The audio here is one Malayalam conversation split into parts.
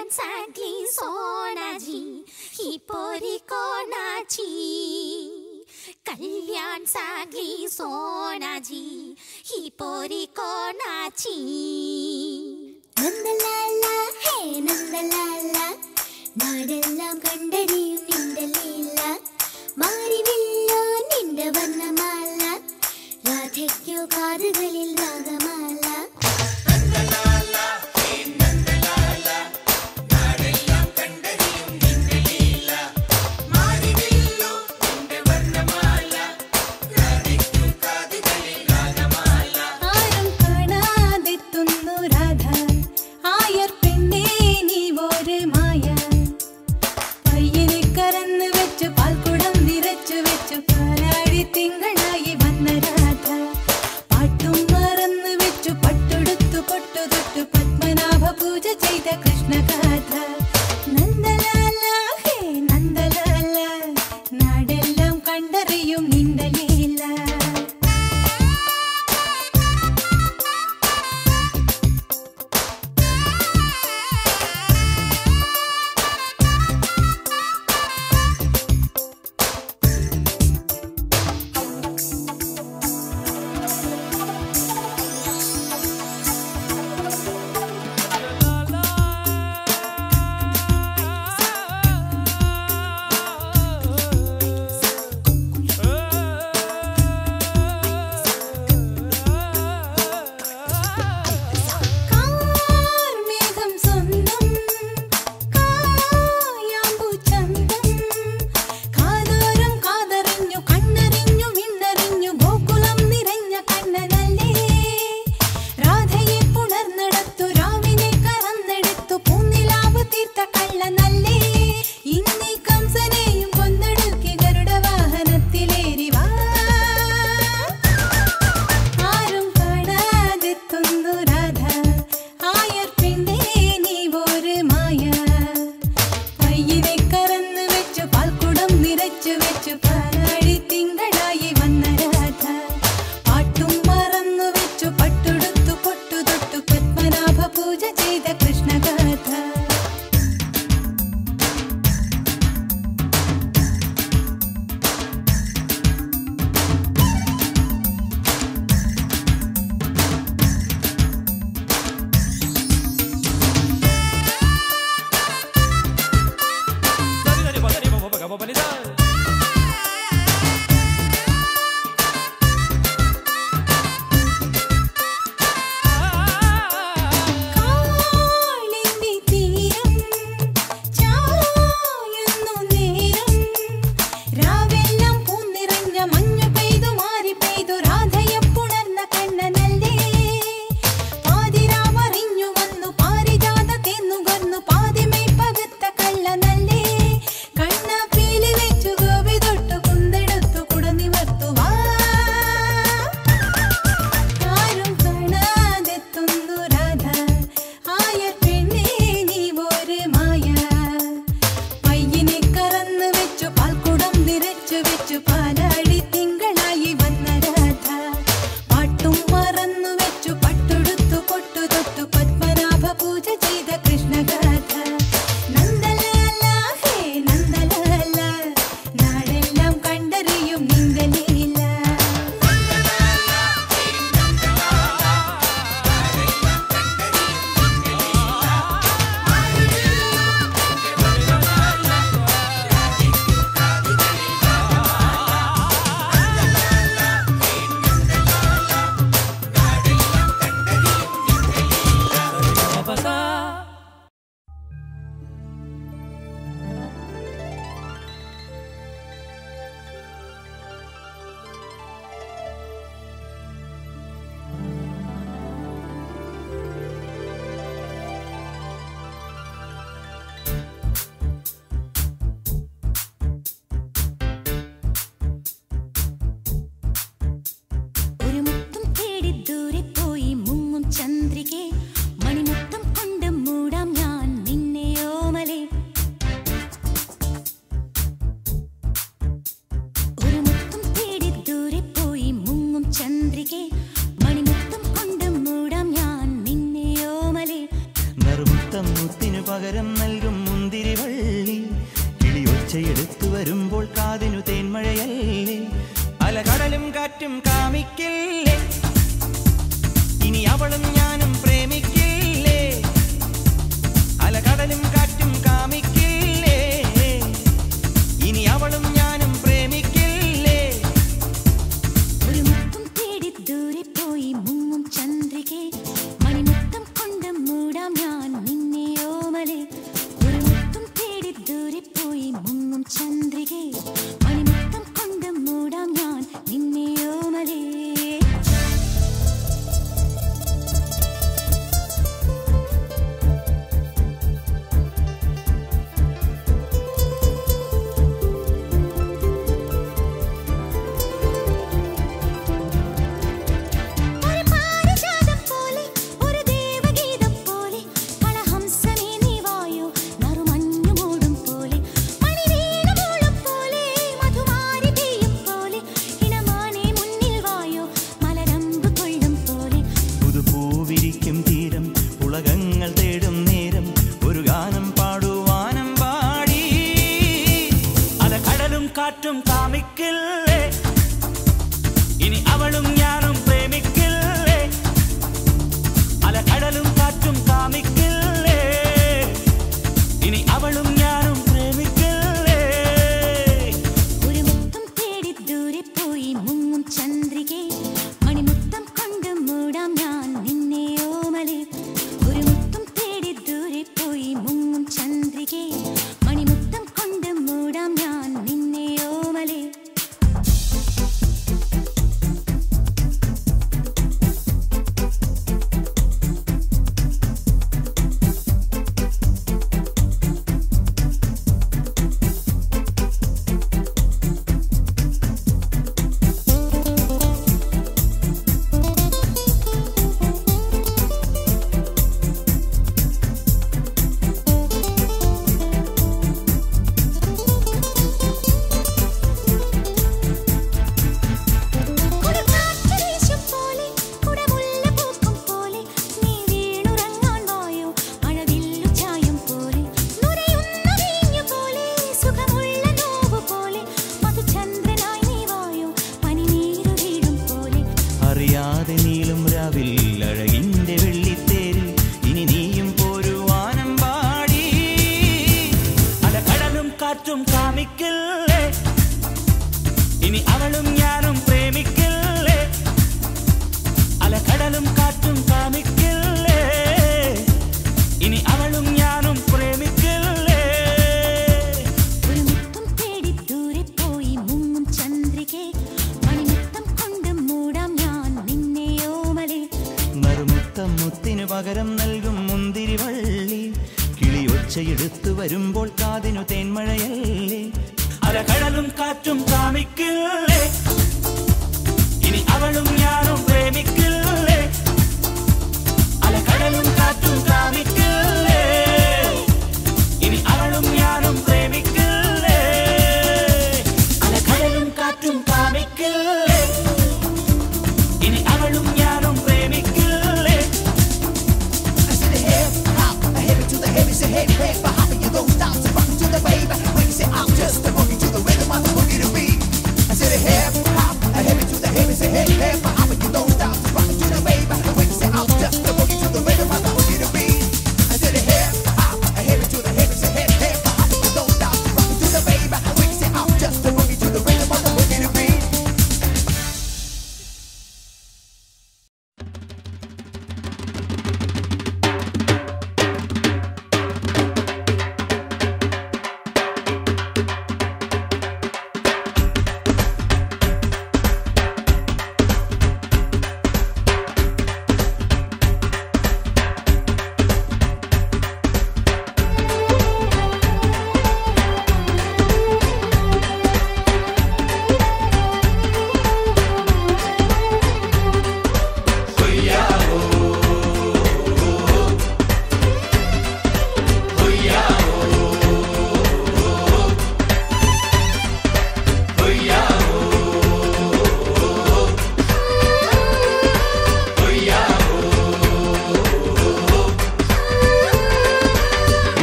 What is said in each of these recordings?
सांगली सोनाजी ही पोरी कोणाची कल्याण सांगली सोनाजी ही पोरी कोणाची नंदलाला हे नंदलाला നാടെല്ലാം കണ്ടറിയും നിന്റെ ലീല മാറിവില്ലോ നിന്റെ വർണ്ണമാല രാധയ്ക്കോ കാതുകളിൽ രാഗമാല ആരും കാണാതെത്തുന്നു രാധ ആയർ പെണ്ണ് മുത്തിനു പകരം നൽകും മുന്തിരിവള്ളി കിളിയൊച്ചയെടുത്തു വരുമ്പോൾ കാതിനു തേന്മഴയല്ലേ അലകടലും കാറ്റും കാമിക്കില്ലേ ഇനി അവളും ഞാനും പ്രേമിക്കില്ലേ അലകടലും കാറ്റും കാമിക്കില്ലേ ഇനി അവളും ഞാനും പ്രേമിക്കില്ലേ ഒരു മുത്തം തേടി ദൂരെ പോയി മുങ്ങും ചന്ദ്രികേ മണിമുത്തം കൊണ്ട് മൂടാം ഞാൻ നിന്നെ ഓമലേ ഒരു മുത്തം തേടി ദൂരെ പോയി മുങ്ങും ചന്ദ്രികേ മണിമുത്തം കൊണ്ട് മൂടാം ഞാൻ നിന്നെ ഓമലേ കാറ്റും കാമിക്കില്ലേ ഇനി അവളും ഞാനും പ്രേമിക്കില്ലേ അലകടലും കാറ്റും കാമിക്കില്ലേ ഇനി അവളും ഞാനും പ്രേമിക്കില്ലേ ഒരു മുത്തം തേടി ദൂരെ പോയി മുങ്ങും ചന്ദ്രികേ മണിമുത്തം കൊണ്ട് മൂടാം ഞാൻ നിന്നെ ഓമലേ ഒരു മുത്തം തേടി ദൂരെ പോയി മുങ്ങും ചന്ദ്രികേ മണിമുത്തം കൊണ്ട് മൂടാം ഞാൻ നിന്നെ ഓമലേ അറിയാതെ നീളും രാവിൽ അഴകിന്റെ വെള്ളിത്തേരിൽ ഇനി നീയും പോരുവാനം പാടി അലകടലും കാറ്റും കാമിക്കില്ലേ ഇനി അവളും ഞാനും പ്രേമിക്കില്ലേ അലകടലും കാറ്റും കാമിക്കില്ലേ ഇനി അവളും ഞാനും പ്രേമിക്കില്ലേ ഒരു മുത്തം തേടി ദൂരെ പോയി മുങ്ങും ചന്ദ്രികേ മണിമുത്തം കൊണ്ട് മൂടാം ഞാൻ നിന്നെ ഓമലേ നറുമുത്തം മുത്തിനു പകരം നൽകും മുന്തിരിവള്ളി കിളിയൊച്ചയെടുത്തു വരുമ്പോൾ കാതിനു തേന്മഴയല്ലേ അലകടലും കാറ്റും കാമിക്കില്ലേ ഇനി അവളും ഞാനും പ്രേമിക്കില്ലേ അലകടലും കാറ്റും കാമിക്കില്ലേ ഇനി അവളും ഞാനും പ്രേമിക്കില്ലേ അലകടലും കാറ്റും കാമിക്കില്ലേ ഇനി അവളും ഞാനും പ്രേമിക്കില്ലേ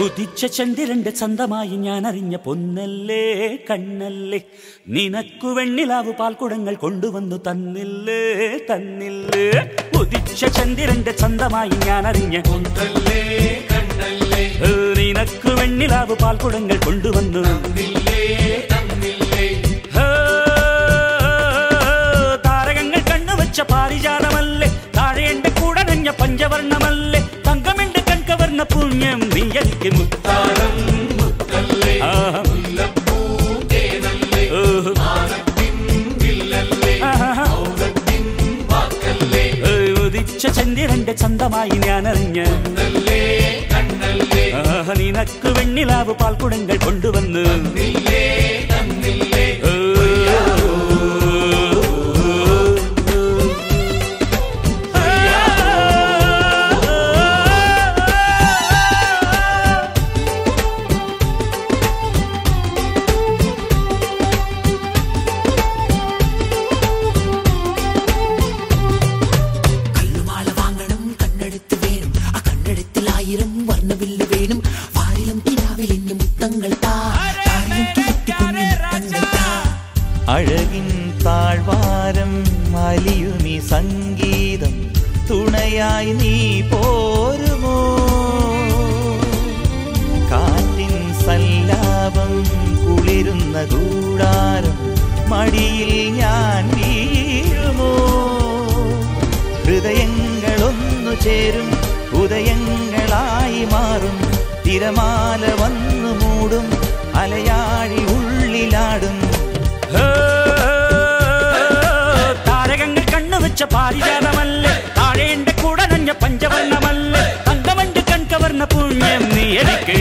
ഉദിച്ച ചന്ദ്രന്റെ ചന്തമായി ഞാൻ അറിഞ്ഞ പൊന്നല്ലേ കണ്ണല്ലേ നിനക്കു വെണ്ണിലാവു പാൽക്കുടങ്ങൾ കൊണ്ടുവന്നു തന്നില്ലേ തന്നില്ലേ ഉദിച്ച ചന്ദ്രന്റെ ചന്തമായി ഞാൻ അറിഞ്ഞ പൊന്നല്ലേ കണ്ണല്ലേ നിനക്കു വെണ്ണിലാവു പാൽക്കുടങ്ങൾ കൊണ്ടുവന്നു തന്നില്ലേ തന്നില്ലേ താരകങ്ങൾ കണ്ണുവച്ച പാരിജാതമല്ലേ താഴെ എന്റെ കൂടെ നഞ്ഞ പഞ്ചവർണ്ണമല്ലേ തങ്കമെന്റെ കൺകവർണ്ണ പുണ്യം നീ എനിക്ക് മുത്താരം മുത്തല്ലേ മുല്ലപ്പൂതേനല്ലേ മാനത്തിൻ വില്ലല്ലേ ഔറത്തിൻ വാക്കല്ലേ ഉദിച്ച ചന്ദ്രന്റെ ചന്തമായി ഞാൻ അറിഞ്ഞ പൊന്നല്ലേ കണ്ണല്ലേ നിനക്ക് വെണ്ണിലാവ് പാൽക്കുടങ്ങൾ കൊണ്ടുവന്ന് തന്നില്ലേ തന്നില്ലേ അഴകിൻ താഴ്വാരം അലിയുമി സംഗീതം തുണയായി നീ പോരുമോ കാറ്റിൻ സല്ലാപം കുളിരുന്ന കൂടാരം മടിയിൽ ഞാൻ വീഴുമോ ഹൃദയങ്ങളൊന്നു ചേരും ഉദയങ്ങളായി മാറും തിരമാല വന്നു മൂടും അലയാഴി ഉള്ളിലാടും താരകങ്ങൾ കണ്ണുവച്ച പാരിജാതമല്ലേ താഴെ എന്റെ കൂടെ നഞ്ഞ പഞ്ചവർണ്ണമല്ലേ തങ്കമന്റെ കൺകവർണ്ണ പുണ്യം നീ എനിക്ക്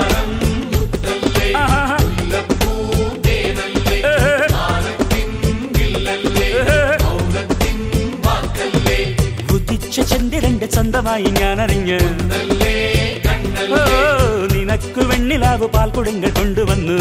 ഉദിച്ച ചന്ദ്രന്റെ ചന്തമായി ഞാൻ അറിഞ്ഞ് നിനക്ക് വെണ്ണിലാവ് പാൽക്കുടങ്ങൾ കൊണ്ടുവന്നു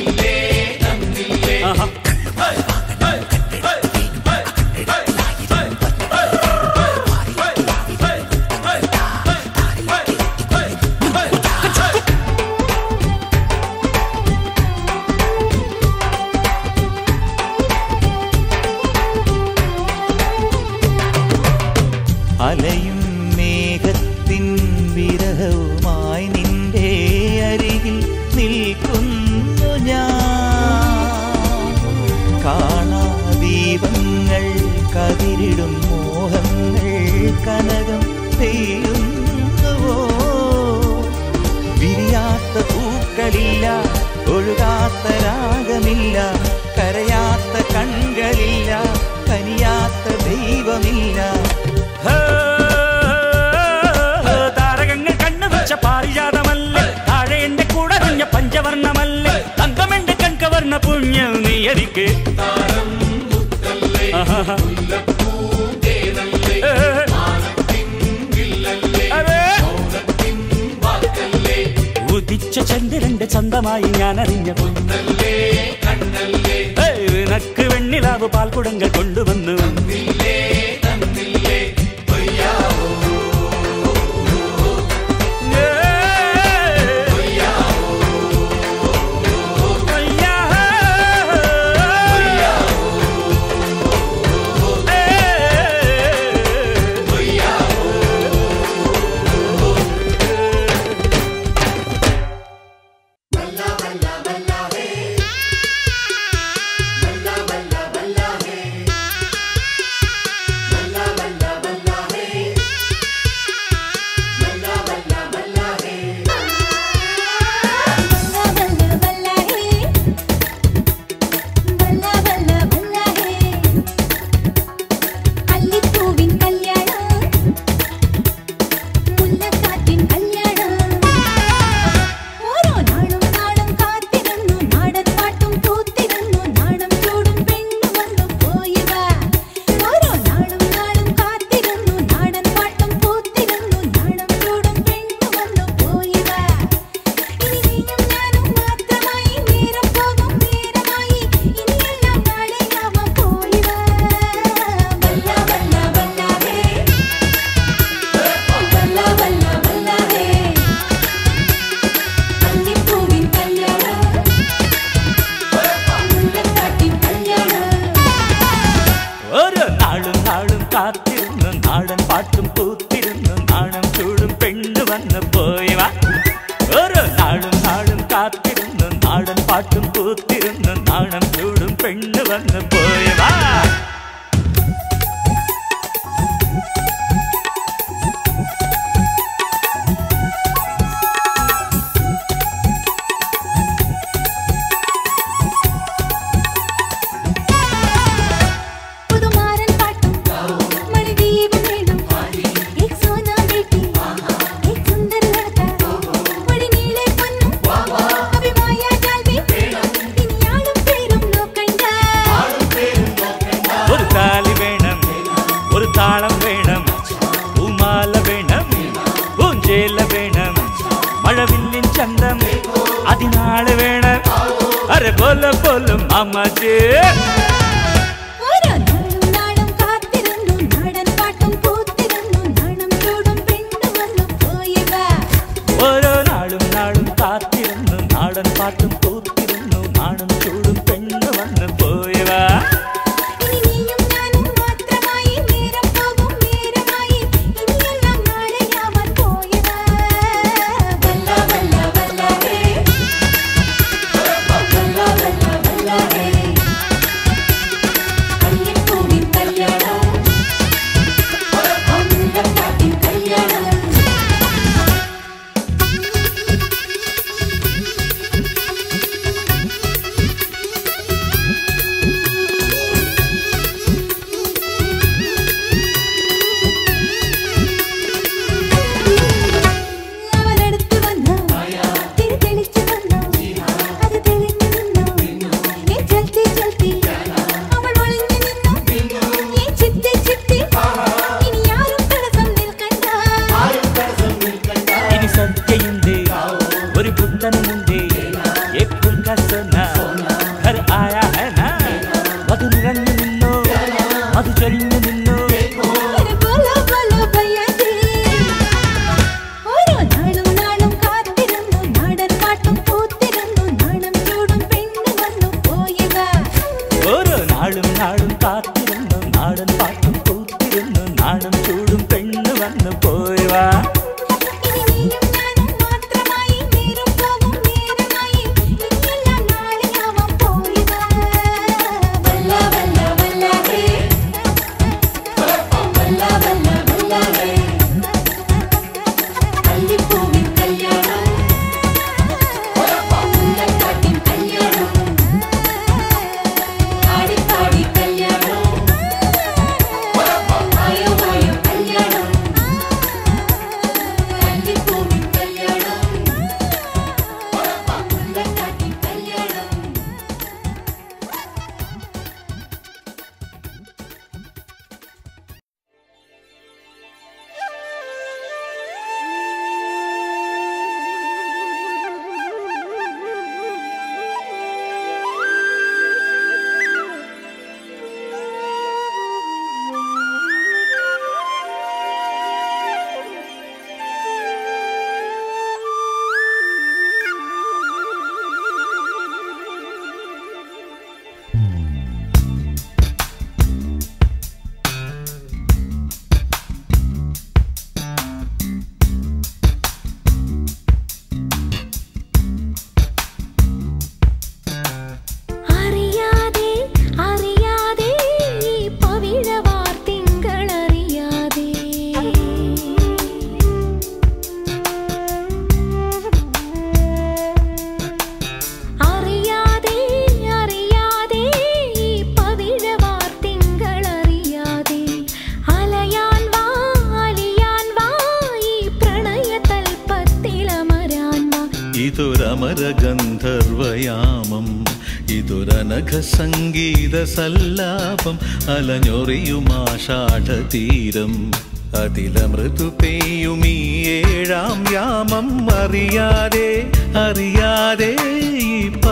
അലയും മേഘത്തിൻ വിരഹവുമായി നിന്റെ അരികിൽ നിൽക്കുന്നു ഞാൻ കാണാദീപങ്ങൾ കതിരിടും മോഹങ്ങൾ കനകം പെയ്യുന്നുവോ വിരിയാത്ത പൂക്കളില്ല ഒഴുകാത്ത രാഗമില്ല കരയാത്ത കണ്ണുകളില്ല കനിയാത്ത ദൈവമില്ല താരകങ്ങൾ കണ്ണുവച്ച പാരിജാതമല്ലേ താഴെ എന്റെ കൂടെ നഞ്ഞ പഞ്ചവർണ്ണമല്ലേ തങ്കമെന്റെ കൺകവർണ്ണ പുണ്യം നീ എനിക്ക് ഉദിച്ച ചന്ദ്രന്റെ ചന്തമായി ഞാൻ അറിഞ്ഞ പൊന്നല്ലേ കണ്ണല്ലേ നിനക്ക് വെണ്ണിലാവ് പാൽക്കുടങ്ങൾ കൊണ്ടുവന്നു കാത്തിരുന്നു നാടൻ പാട്ടും പൂത്തിരുന്നു നാണം ചൂടും പെണ്ണ് വന്ന് പോയവാ ചന്തം അതിനാള് വേണം അരെ പോലെ പോലും അമ്മച്ചേ ഓരോ നാളും നാളും കാത്തിരുന്നു നാടൻ പാട്ടും പൂത്തിരുന്നു നാണം ചൂടും പെണ്ണ് വന്ന് പോയവാ ഗന്ധർവയാമം ഇതൊരനഘ സംഗീത സല്ലാപം അലഞ്ഞൊറിയുമാഷാഢതീരം അതിലമൃദു പെയ്യുമീ ഏഴാം യാമം അറിയാതെ അറിയാതെ ഈ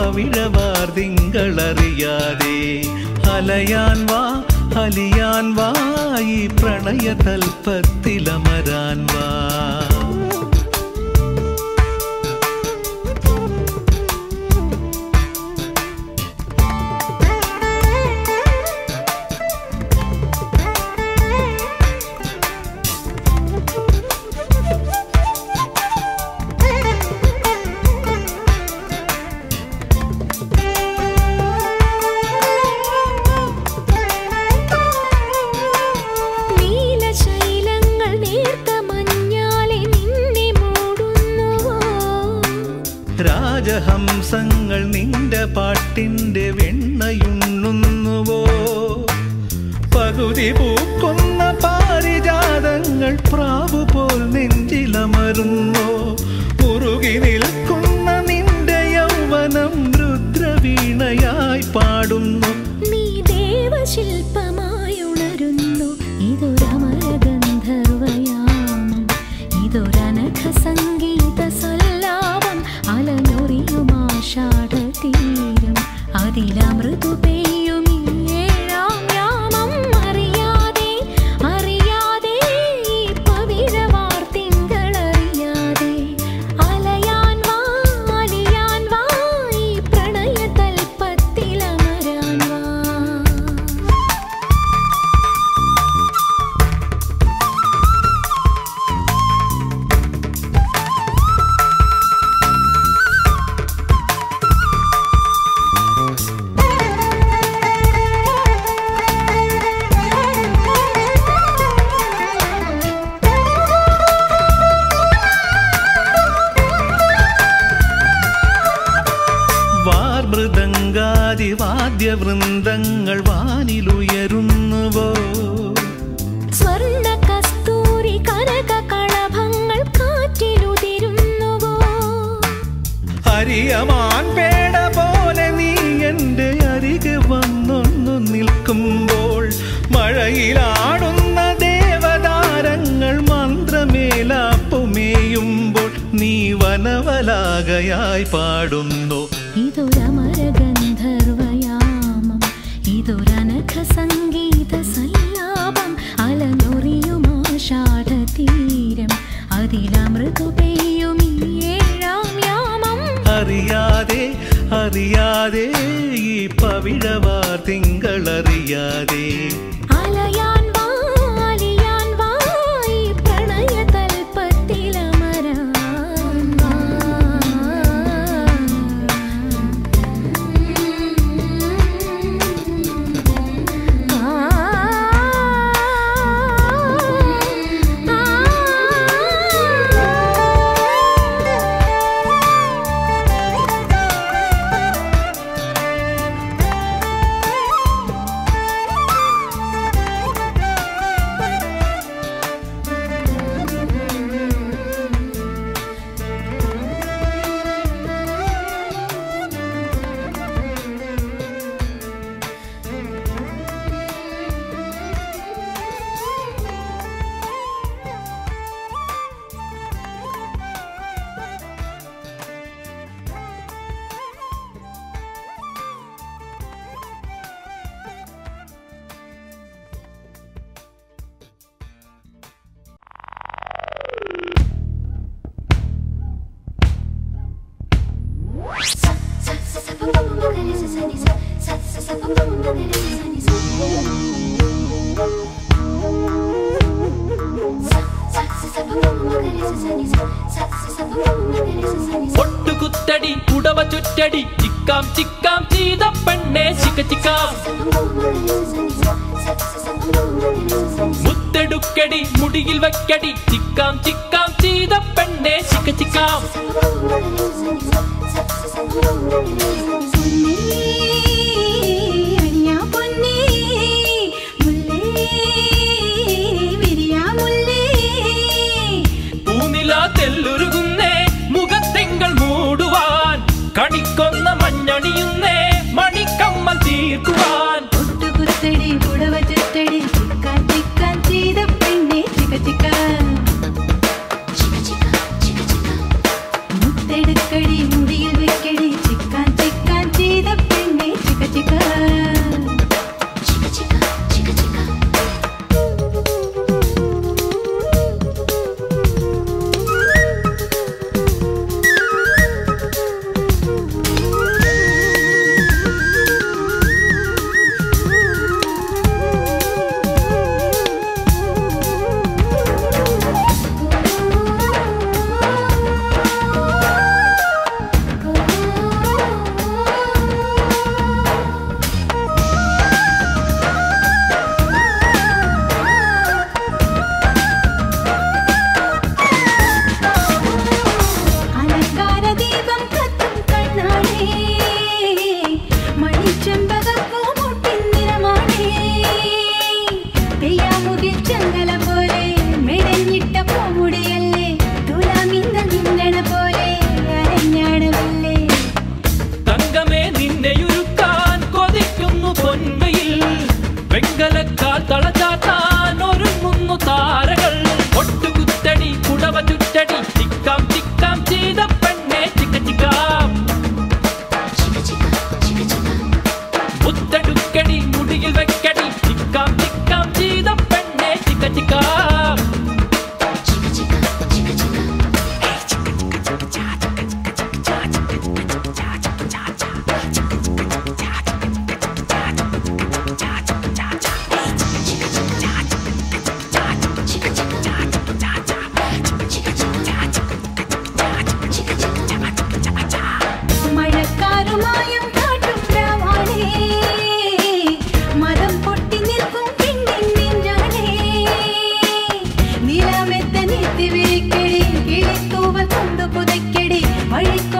പവിഴവാർതിങ്കളറിയാതെ അലയാൻ വാ അലിയാൻ വാ ഈ പ്രണയതൽപ്പത്തിലമരാൻ വാ. രാജഹംസങ്ങൾ നിന്റെ പാട്ടിന്റെ വെണ്ണയുണ്ണുന്നുവോ? പകുതി പൂക്കുന്ന പാരിജാതങ്ങൾ പ്രാവു പോൽ നെഞ്ചിലമരുന്നോ? മുറുകി നിൽക്കുന്ന നിന്റെ യൗവനം രുദ്രവീണയായി പാടുന്നു. നീ ദേവശില്പമായി ഉണരുന്നു. ഇതൊരമരഗന്ധർവയാമം, ഇതൊരനഘ സംഗീത സല്ലാപം. അലഞ്ഞൊറിയുമാഷാഢതീരം, അതിലമൃദു പെയ്യും ഈ ഏഴാം യാമം. അറിയാതെ അറിയാതെ ഈ പവിഴവാർ തിങ്കളറിയാതെ അലയാൻ വാ അലിയാൻ വാ, ഈ പ്രണയതൽപ്പത്തിലമരാൻ വാ. വാദ്യവൃന്ദങ്ങൾ വാനിലുയരുന്നുവോ? സ്വർണ്ണ കസ്തൂരി കനക കളഭങ്ങൾ കാറ്റിലുതിരുന്നുവോ? അരിയമാൻ പേട പോലെ നീ എൻ്റെ അരികെ വന്നൊന്നു നിൽക്കുമ്പോൾ, മഴയിലാടുന്ന ദേവതാരങ്ങൾ മന്ത്രമേലാപ്പുമേയുമ്പോൾ, നീ വനവലാകയായി പാടുന്നു. ഇതൊരമരഗന്ധർവയാമം, ഇതൊരനഘ സംഗീത സല്ലാപം. അലഞ്ഞൊറിയുമാഷാഢതീരം, അതിലമൃദു പെയ്യും ഈ ഏഴാം യാമം. അറിയാതെ അറിയാതെ ഈ പവിഴവാർ തിങ്കളറിയാതെ അലയാൻ വാ അലിയാൻ വാ, ഈ പ്രണയതൽപ്പത്തിലമരാൻ വാ. ഒട്ടുകുത്തടി ഉടവ ചുറ്റടി ചിക്കാം ചിക്കാം ചെയ്ത പെണ്ണെ ചിക്ക ചിക്കാം. മുത്തെടുക്കടി മുടിയിൽ വെക്കടി ചിക്കാം ചിക്കാം ചെയ്ത പെണ്ണെ ചിക്ക ചിക്കാം. തെല്ലുരുകുന്നേ മുഖത്തിങ്കൾ മൂടുവാൻ, കണിക്കൊന്ന മഞ്ഞണിയുന്നേ മണിക്കമ്മൽ തീർക്കുവാൻ. ഒട്ടുകുത്തടി പുടവ ചുറ്റടി ചിക്കാൻ ചിക്കാൻ ചെയ്ത പെണ്ണെ ചിക്ക ചിക്ക. മുത്തെടുക്കടി മുടിയിൽ വെക്കടി ചിക്കാൻ ചിക്കാൻ ചെയ്ത പെണ്ണെ ചിക്ക ചിക്ക.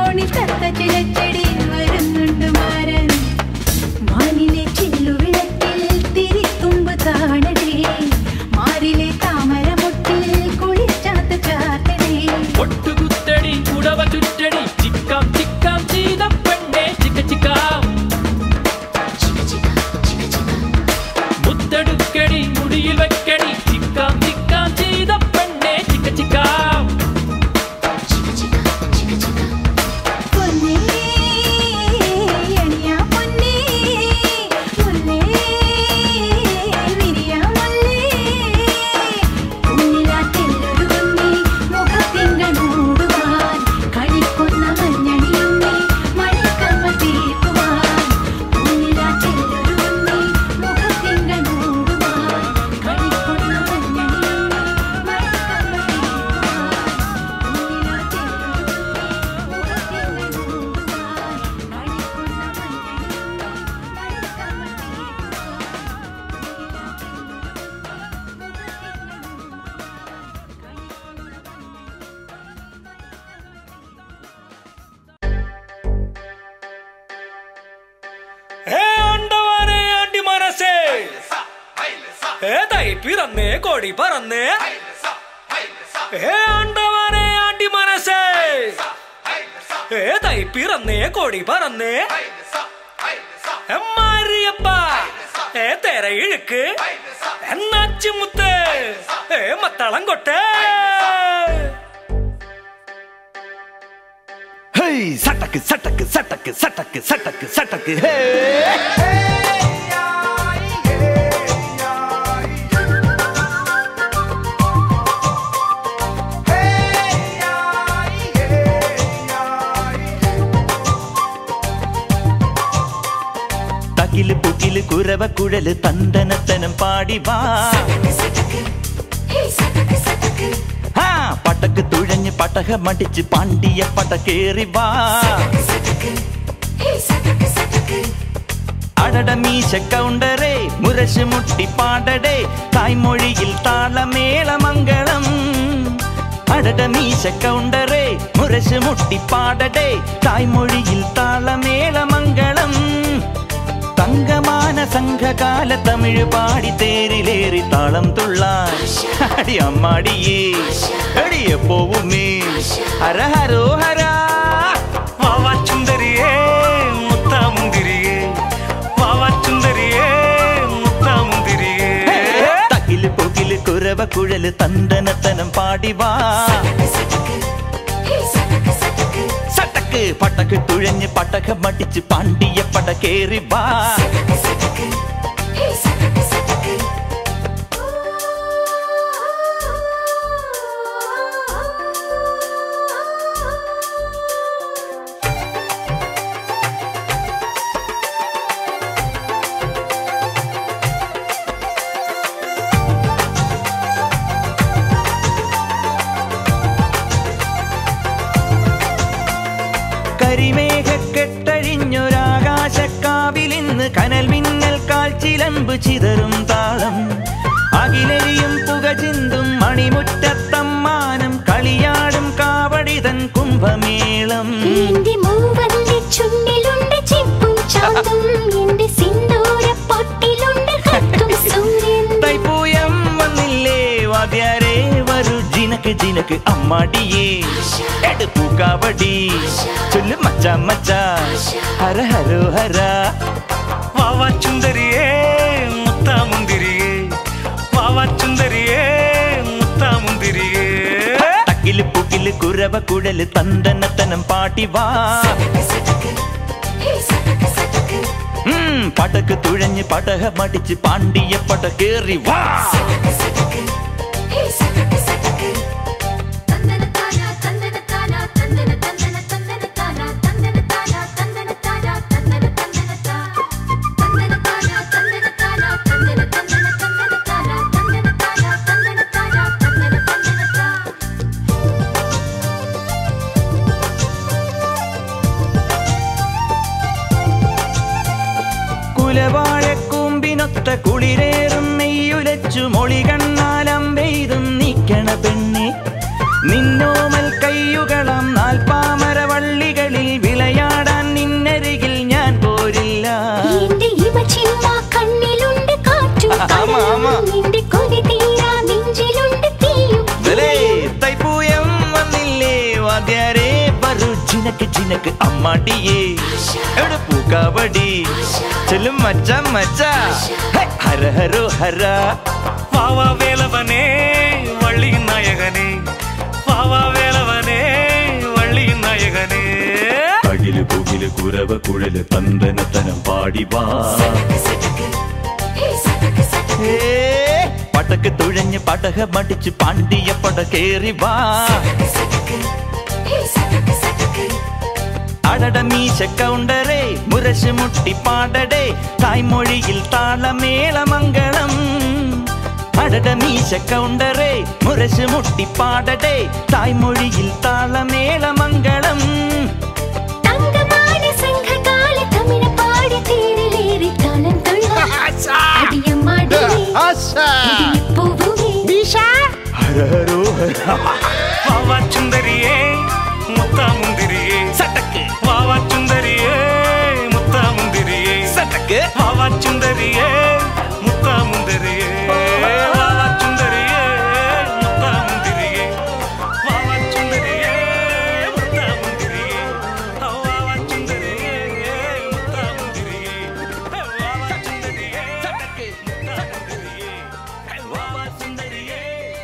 തോണി തത്ത ചിലച്ചെടി വരുന്നുണ്ട് മാരൻ മാനിലെ ചില്ലുവിളക്കിൽ തിരിത്തുമ്പ് കാണടേ മാറിലെ താമരമുട്ടിൽ കുളിച്ചാത്ത ചാത്തടേ ഒട്ടുകുത്തടി ഉടവ ചുറ്റടി ചിക്കാം ചിക്കാം ചെയ്ത പെണ്ണെ ചിക്ക ചിക്കാം മുത്തെടുക്കടി മുടിയിൽ വെക്കടി ചിക്കാം ചിക്കാം ചെയ്ത പെണ്ണെ ചിക്ക ചിക്കാം പിറന്നേ കോടി പറന്നേ ആണ്ടവാനെ ആണ്ടി മനസ്സേ തൈ പിറന്നേ കോടി പറന്നേ മാരിയപ്പ തെര ഇഴുക്ക് എന്നാച്ചുമുത്ത് മത്തളം കൊട്ടേ സട്ടക്ക് സട്ടക്ക് സട്ടക്ക് സട്ടക്ക് സട്ടക്ക് സട്ടക്ക് ഹേ തകില് പുകില് കുരവ കുഴല് തന്തനത്തനം പാടി വാ പട്ടക്ക് തുഴഞ്ഞ് പട്ടക മടിച്ച് പാണ്ടിയ പടക്കേറി വാ അടട മീശ കൗണ്ടറേ മുരശ് മുട്ടി പാടടേ തായ്മൊഴിയിൽ താളമേളമംഗളം അടട മീശ കൗണ്ടറേ മുരശ് മുട്ടി പാടടേ തായ്മൊഴിയിൽ താളമേളമംഗളം തങ്കമാന സംഘകാല തമിഴ് പാടി തേരിലേറി താളം തുള്ളാൻ അടി അമ്മാടിയേ അടിയ പോവുമേ ഹര ഹരോ ഹരാ വാവാച്ചുന്തരിയേ മുത്താമുന്തിരിയേ വാവാച്ചുന്തരിയേ മുത്താമുന്തിരിയേ തകില് പുകില് കുരവ കുഴല് തന്തനത്തനം പാടി വാ സട്ടക്ക് പട്ടക്ക് തുഴഞ്ഞ് പട്ടക മടിച്ച് പാണ്ടിയ പടക്കേറി വാ കരിമേഘക്കെട്ടഴിഞ്ഞൊരാകാശക്കാവിലിന്ന് കനൽ മിന്നൽ കാൽച്ചിലമ്പ് ചിതറും താളം അകിലരിയും പുക ചിന്തും മണിമുറ്റത്തമ്മാനം കളിയാടും കാവടിതൻ കുംഭമേളം തൈപ്പൂയം വന്നില്ലേ വാദ്യാരേ വരൂ ജിനക്ക് ജിനക്ക് അമ്മാടിയേ എടുപ്പൂ കാവടി ചൊല്ലു മച്ചാ മച്ചാ ഹര ഹരോ ഹര വാവാച്ചുന്തരിയേ മുത്താമുന്തിരിയേ വാവാച്ചുന്തരിയേ മുത്താമുന്തിരിയേ തക്കില് പുകില് കുരവ കുഴല് തന്തനത്തനം പാടി വാ പടക്ക് തുഴഞ്ഞ് പടക മടിച്ച് പാണ്ടിയ പടക്കേറി വാ കുലവാഴക്കൂമ്പിനൊത്ത കുളിരേറും നെയ്യുലച്ചു മൊളി കണ്ണാലം പെയ്തും നീക്കണ പെണ്ണെ നിന്നോമൽ കയ്യുകളം നാൽപ്പാമര വള്ളികളിൽ ജിനക്ക് ജിനക്ക് അമ്മാടിയേ എവിടെ പൂക്കാവടി ചെല്ലും മച്ച മച്ച ഹര ഹരോ ഹര വാവാ വേലവനേ വള്ളിயின் നായകനേ വാവാ വേലവനേ വള്ളിயின் നായകനേ അകില് പുകില് കുരവ കുഴല് തന്തനത്തനം പാടി വാ പടക്ക് തുഴഞ്ഞ് പടക മടിച്ച് പാണ്ടിയ പട കേറി വാ അടട മീശ കൗണ്ടറേ മുരശ് മുട്ടി പാടടേ തായ്മൊഴിയിൽ താളമേളമംഗളം അടട മീശ കൗണ്ടറേ മുരശ് മുട്ടി പാടടേ തായ്മൊഴിയിൽ താളമേളമംഗളം വാവാ ചുന്ദരിയേ മുത്താമുന്തിരിയേ സട്ടക്ക് വാവാ ചുന്ദരിയേ മുത്താമുന്തിരിയേ സട്ടക്ക് വാവാ ചുന്ദരിയേ മുത്താമുന്തിരിയേ വാവാ ചുന്ദരിയേ മുത്താമുന്തിരിയേ വാവാ ചുന്ദരിയേ മുത്താമുന്തിരിയേ വാവാ ചുന്ദരിയേ മുത്താമുന്തിരിയേ വാവാ ചുന്ദരിയേ സട്ടക്ക് മുത്താമുന്തിരിയേ വാവാ ചുന്ദരിയേ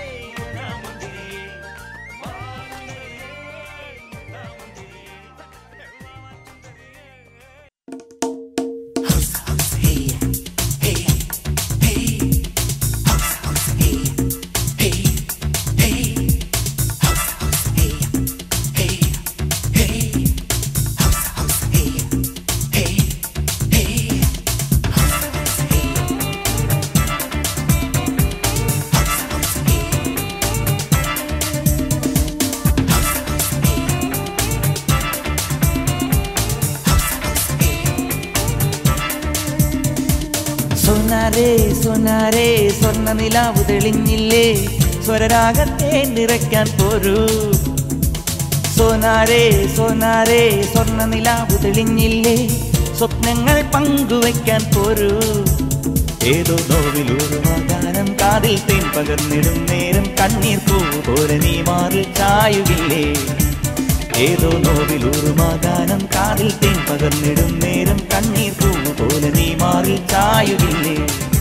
സോനാരേ സോനാരേ സ്വർണ്ണ നിലാവ് തെളിഞ്ഞില്ലേ സ്വരരാഗത്തെ നിറയ്ക്കാൻ പോരൂ സോനാരേ സോനാരേ സ്വർണ്ണ നിലാവ് തെളിഞ്ഞില്ലേ സ്വപ്നങ്ങൾ പങ്കുവയ്ക്കാൻ പോരൂ ഏതോ നോവിലൂറുമാകാനം കാതിൽ തേൻ പകർന്നിടും നേരം കണ്ണീർ പൂ പോലെ നീ മാറി ചായുകില്ലേ ഏതോ നോവിലൂറുമാകാനം കാതിൽ തേൻ പകർന്നിടും നേരം കണ്ണീർ പൂ പോലെ നീ മാറി ചായുകില്ലേ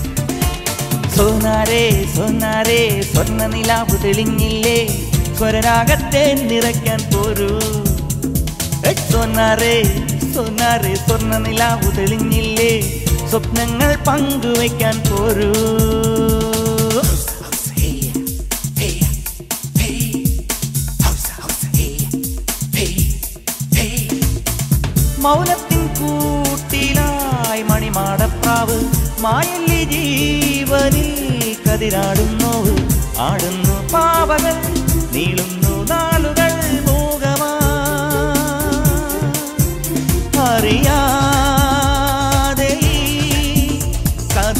സോനാരേ സോനാരേ സ്വർണ്ണ നിലാവ് തെളിഞ്ഞില്ലേ സ്വരരാഗത്തെ നിറയ്ക്കാൻ പോരൂ സോനാരേ സോനാരേ സ്വർണ്ണ നിലാവ് തെളിഞ്ഞില്ലേ സ്വപ്നങ്ങൾ പങ്കുവയ്ക്കാൻ പോരൂ മൗനത്തിൻ കൂട്ടിലായി മണിമാടപ്രാവ് മായല്ലി ജീവനിൽ കതിരാടുന്നോവ് ആടുന്നു പാവകൾ നീളുന്നു നാളുകൾ മൂകമാ അറിയാതെ കഥ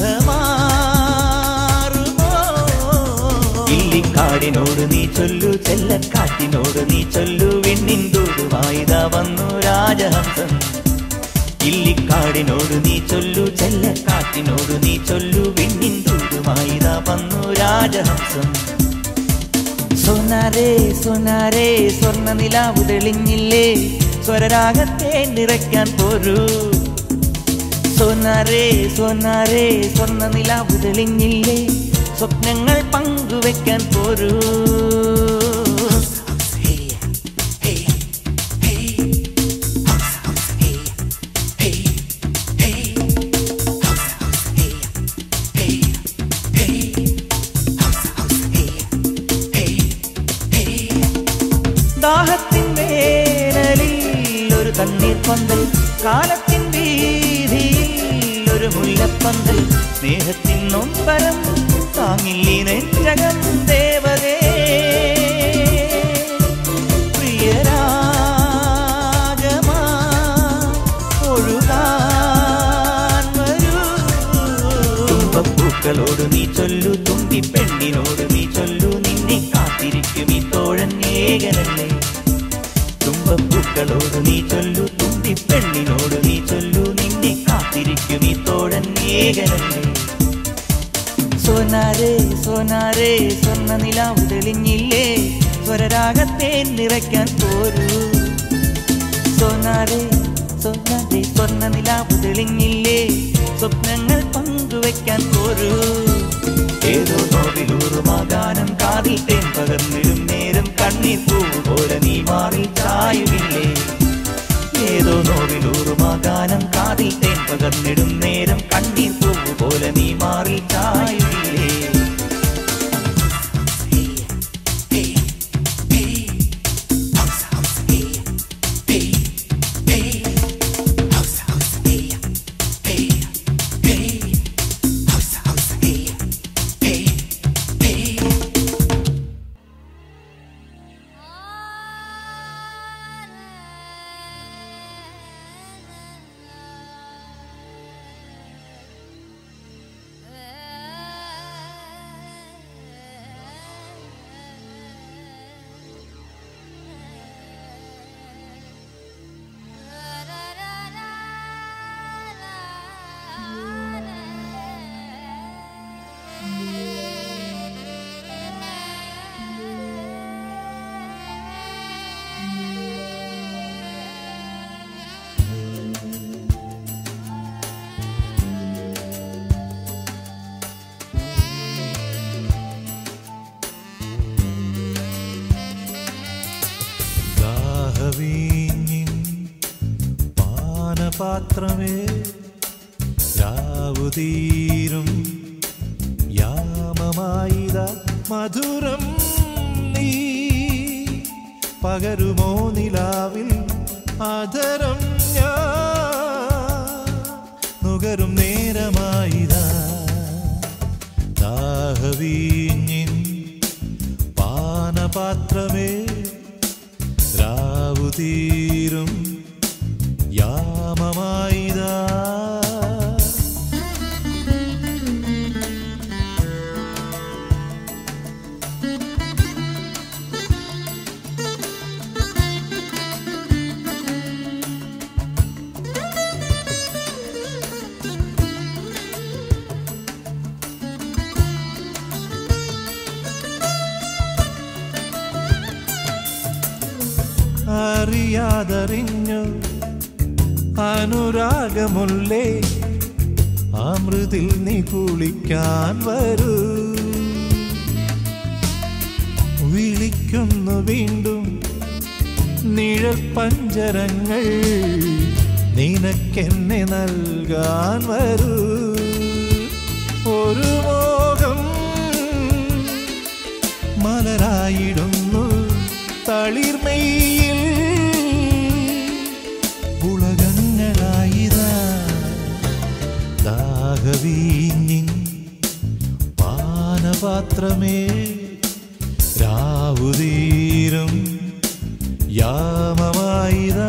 മാറുമോ ഇല്ലിക്കാടിനോട് നീ ചൊല്ലു ചെല്ലക്കാട്ടിനോട് നീ ചൊല്ലു വിണ്ണിൻതൂടുമായിതാ വന്നു രാജഹംസം ഇല്ലിക്കാടിനോട് നീ ചൊല്ലു ചെല്ലക്കാട്ടിനോട് നീ ചൊല്ലു വിണ്ണിൻതൂടുമായിതാ വന്നു രാജഹംസം സോനാരേ സോനാരേ സ്വർണ്ണ നിലാവ് തെളിഞ്ഞില്ലേ സ്വരരാഗത്തെ നിറയ്ക്കാൻ പോരൂ സോനാരേ സോനാരേ സ്വർണ്ണ നിലാവ് തെളിഞ്ഞില്ലേ സ്വപ്നങ്ങൾ പങ്കുവയ്ക്കാൻ പോരൂ ദാഹത്തിൻ വേനലിൽ ഒരു തണ്ണീർ പന്തൽ കാലത്തിൻ വീതിയിൽ ഒരു മുല്ലപ്പന്തൽ സ്നേഹത്തിൻ നൊമ്പരം താങ്ങില്ലി നെഞ്ചകം ദേവതേ പ്രിയരാഗമാ ഒഴുകാൻ വരൂ തുമ്പപ്പൂക്കളോട് നീ ചൊല്ലു തുമ്പി പെണ്ണിനോട് നീ ചൊല്ലു നിന്നെ കാത്തിരിക്കും ഈ തോഴൻ ഏകനല്ലേ തുമ്പപ്പൂക്കളോട് നീ ചൊല്ലു തുമ്പി പെണ്ണിനോട് നീ ചൊല്ലു നിന്നെ കാത്തിരിക്കും ഈ തോഴൻ ഏകനല്ലേ സോനാരേ സോനാരേ സ്വർണ്ണ നിലാവ് തെളിഞ്ഞില്ലേ സ്വരരാഗത്തെ നിറയ്ക്കാൻ പോരൂ സോനാരേ സോനാരേ സ്വർണ്ണ നിലാവ് തെളിഞ്ഞില്ലേ സ്വപ്നങ്ങൾ പങ്കുവയ്ക്കാൻ പോരൂ ഏതോ നോവിലൂറുമാ ഗാനം കാതിൽ തേൻ പകർന്നിടും നേരം കണ്ണീർ പൂവ് പോലെ നീ മാറി ചായുകില്ലേ ഏതോ നോവിലൂറുമാ ഗാനം കാതിൽ തേൻ പകർന്നിടും നേരം കണ്ണീർ പൂവ് പോലെ നീ മാറി ചായുകില്ലേ പാത്രമേ രാവുതീരും യാമമായിത മധുരം നീ പകരുമോ നിലാവിൽ ആദരം ഞാൻ നുകരും നേരമായിത ദാഹവീഞ്ഞിൻ പാനപാത്രമേ രാവുതീരും യാമമായിതാ അറിയാതറിഞ്ഞു അനുരാഗമുല്ലേ അമൃതിൽ നീ കുളിക്കാൻ വരൂ വിളിക്കുന്നു വീണ്ടും നിഴൽ പഞ്ചരങ്ങൾ നിനക്കെന്നെ നൽകാൻ വരൂ ഒരു മോഹം മലരായിടുന്നു തളിർമയിൽ പുളകങ്ങളായിതാ ദാഹവീഞ്ഞിൻ പാനപാത്രമേ രാവുതീരും യാമമായിതാ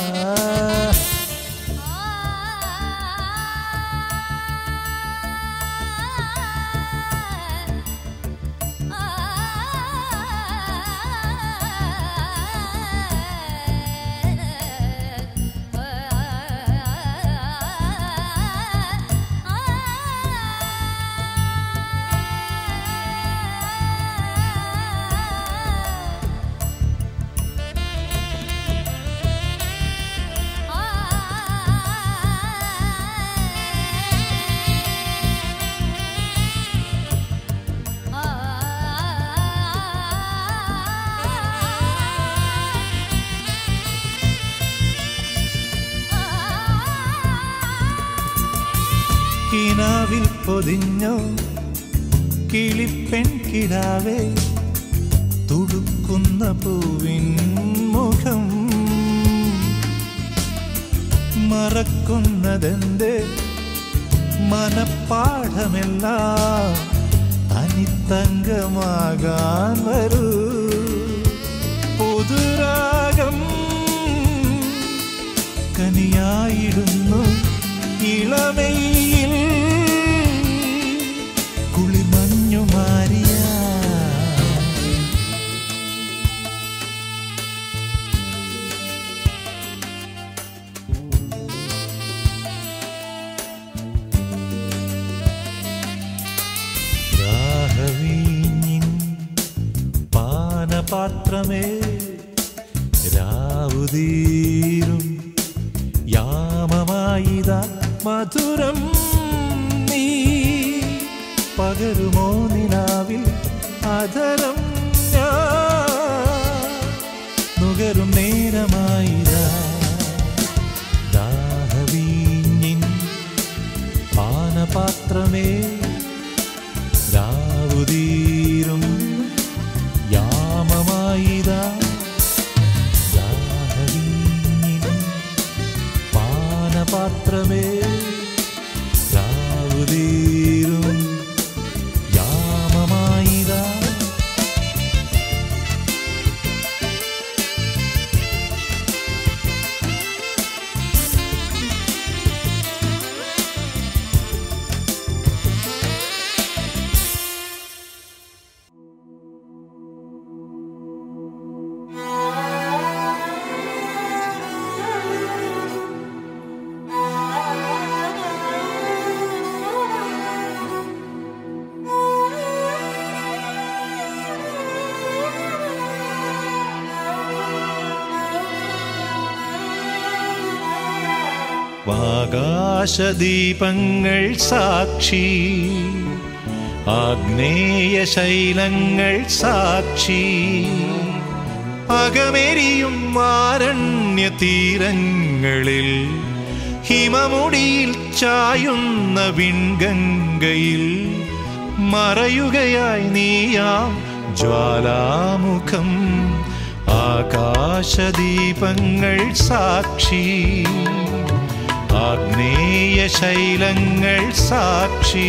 കിനാവിൽ പൊതിഞ്ഞോ കിളിപ്പെൺ കിടാവേ തുടുക്കുന്ന പൂവിൻ മുഖം മറക്കുന്നതെന്റെ മനപ്പാഠമെല്ലാം തനിത്തങ്കമാകാൻ വരൂ പുതുരാഗം കനിയായിടുന്നു ഇളമയിൽ കുളിമഞ്ഞു മാറിയ ദാഹവീഞ്ഞിൻ പാനപാത്രമേ രാവുതീരും യാമമായിതാ മധുരം നീ പകരുമോ നിലാവിൽ അധരം നുകരും നേരമായിതാ ദാഹവീഞ്ഞിൻ പാനപാത്രമേ രാവുതീരും യാമമായിതാ ദാഹവീഞ്ഞിൻ പാനപാത്രമേ രാവുതീരും യാമമായിതാ ആകാശദീപങ്ങൾ സാക്ഷി ആഗ്നേയ ശൈലങ്ങൾ സാക്ഷി അകമെരിയും ആരണ്യ തീരങ്ങളിൽ ഹിമമുടിയിൽ ചായുന്ന വിൺഗംഗയിൽ മറയുകയായി നീയാം ജ്വാലാമുഖം ആകാശദീപങ്ങൾ സാക്ഷി ആഗ്നേയ ശൈലങ്ങൾ സാക്ഷി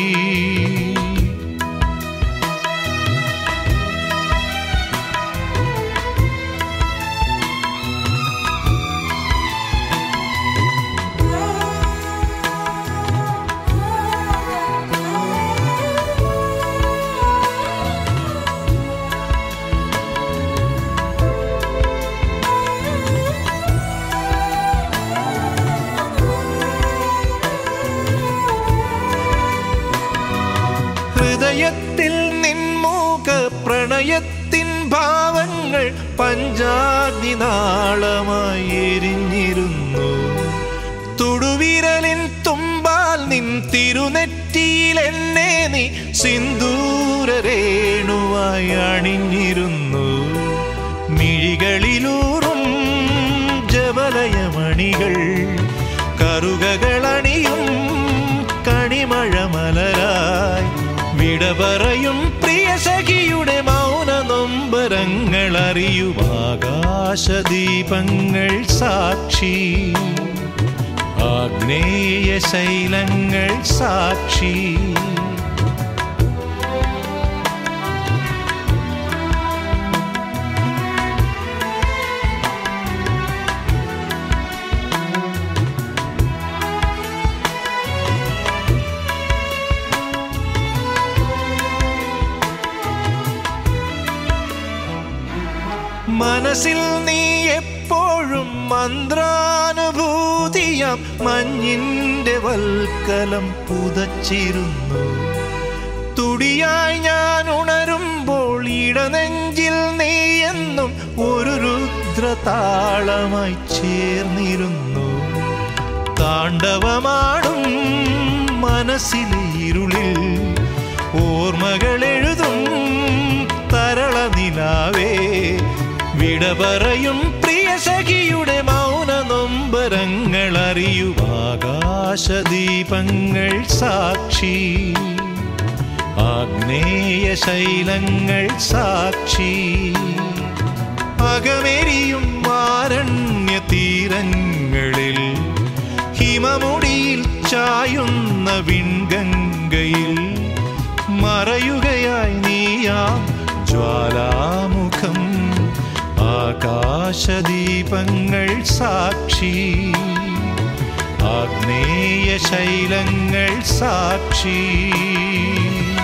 ഹൃദയത്തിൽ നിൻമൂക പ്രണയത്തിൻ ഭാവങ്ങൾ പഞ്ചാഗ്നി നാളമായി എരിഞ്ഞിരുന്നു തുടുവിരലിൻ തുമ്പാൽ നിൻ തിരുനെറ്റിയിൽ എന്നെ നീ സിന്ദൂരരേണുവായി അണിഞ്ഞിരുന്നു മിഴികളിലൂറും ജവലയമണികൾ കറുകകളണിയും കണിമഴമലരായി വിട പറയും പ്രിയ സഖിയുടെ മൗന നൊമ്പരങ്ങൾ അറിയും ആകാശദീപങ്ങൾ സാക്ഷി ആഗ്നേയ ശൈലങ്ങൾ സാക്ഷി മനസ്സിൽ നീ എപ്പോഴും മന്ത്രാനുഭൂതിയാം മഞ്ഞിന്റെ വൽക്കലം പുതച്ചിരുന്നു തുടിയായി ഞാൻ ഉണരുമ്പോൾ ഇടനെഞ്ചിൽ നീ എന്നും ഒരു രുദ്രതാളമായി ചേർന്നിരുന്നു താണ്ഡവമാടും മനസ്സിലെ ഇരുളിൽ ഓർമ്മകൾ എഴുതും തരള നിലാവേ വിട പറയും പ്രിയ സഖിയുടെ മൗന നൊമ്പരങ്ങൾ അറിയും ആകാശദീപങ്ങൾ സാക്ഷി ആഗ്നേയ ശൈലങ്ങൾ സാക്ഷി അകമെരിയും ആരണ്യ തീരങ്ങളിൽ ഹിമമുടിയിൽ ചായുന്ന വിൺഗംഗയിൽ മറയുകയായി നീയാം ജ്വാലാമുഖം ആകാശദീപങ്ങൾ സാക്ഷി ആഗ്നേയ ശൈലങ്ങൾ സാക്ഷി